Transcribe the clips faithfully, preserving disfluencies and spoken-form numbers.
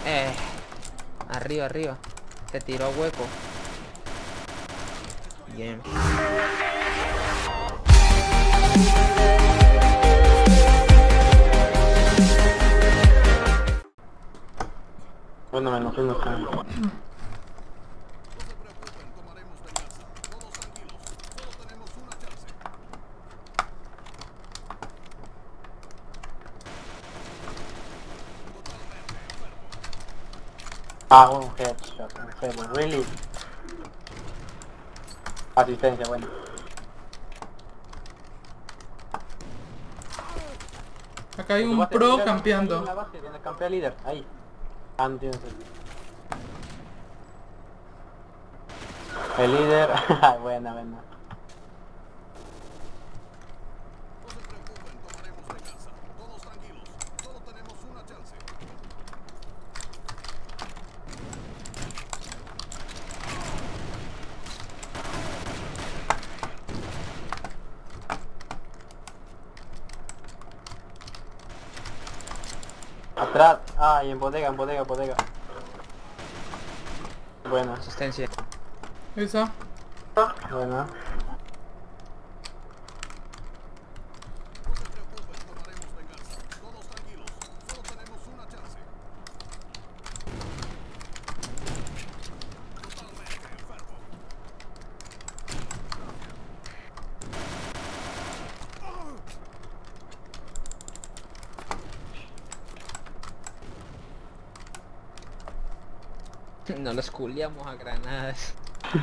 Eh, arriba, arriba. Se tiró hueco. Bien. Bueno, me enojé, no sé. Ah, un headshot, enfermo, really. Asistencia, bueno. Acá hay un pro campeando. En la base, donde campea el líder, ahí. Antes. El líder, buena, buena. Atrás, ah, y en bodega, en bodega, bodega. Buena. Asistencia. Esa. Buena. No los culiamos a granadas.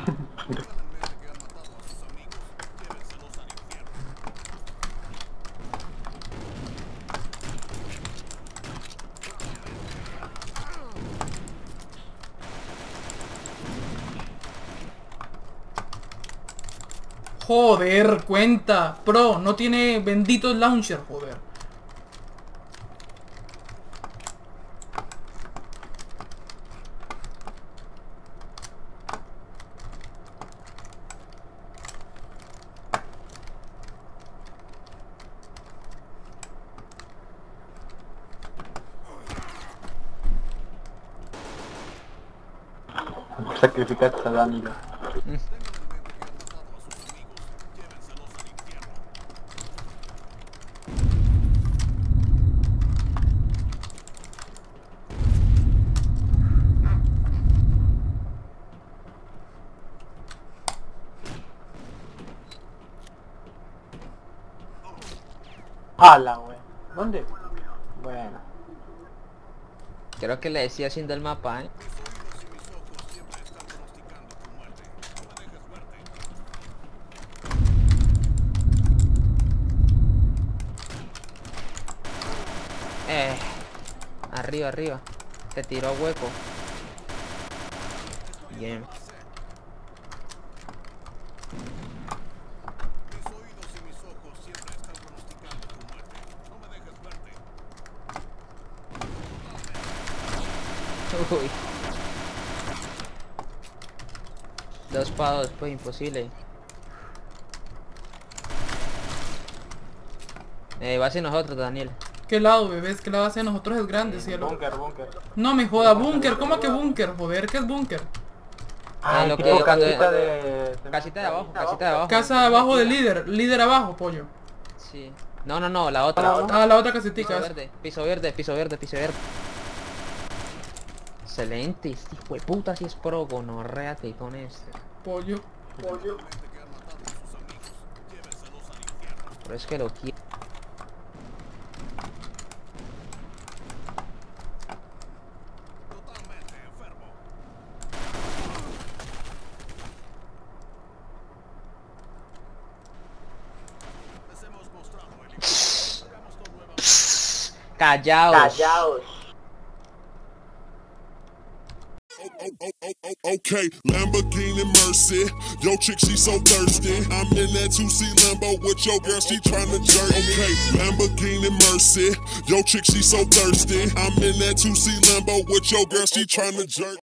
Joder, cuenta. Pro, no tiene bendito launcher, joder. Sacrificaste a Danilo. ¡Hala, wey! ¿Dónde? Bueno. Creo que le decía haciendo el mapa, eh. Eh, arriba, arriba. Se tiró hueco. Bien. Uy. Dos para dos, pues imposible. Eh, va hacia nosotros, Daniel. ¿Qué lado, bebés? ¿Qué lado hacia nosotros es grande, cielo? Búnker, búnker. No me joda, búnker. ¿Cómo que búnker? Joder, ¿qué es búnker? Ah, lo lo que- que casita de... Casita de abajo, casita de abajo. Casa abajo del líder. Líder abajo, pollo. Sí. No, no, no, la otra. Ah, la otra Piso casetica. verde, piso verde, piso verde, piso verde. Excelente, este hijo de puta si es pro, gonorréate con este. Pollo. Pollo. Pero es que lo quiero. Callaos. Callaos. Okay, Lamborghini Mercy. Yo, chick, she so thirsty. I'm in that two C Lambo with your girl, she tryna jerk. Okay, Lamborghini Mercy. Yo, chick, she so thirsty. I'm in that two C Lambo with your girl, she tryna jerk.